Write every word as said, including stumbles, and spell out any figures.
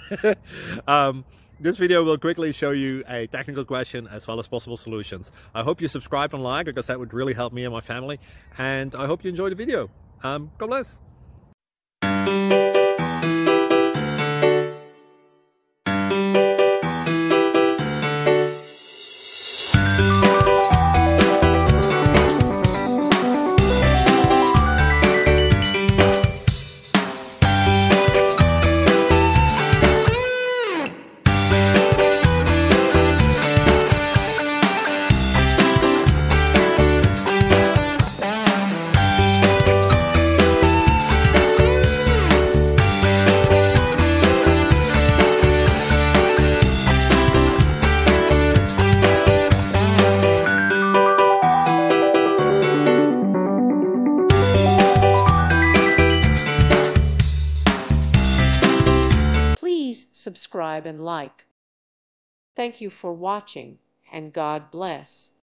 um, this video will quickly show you a technical question as well as possible solutions. I hope you subscribe and like, because that would really help me and my family. And I hope you enjoy the video. Um, God bless. Please subscribe and like. Thank you for watching, and God bless.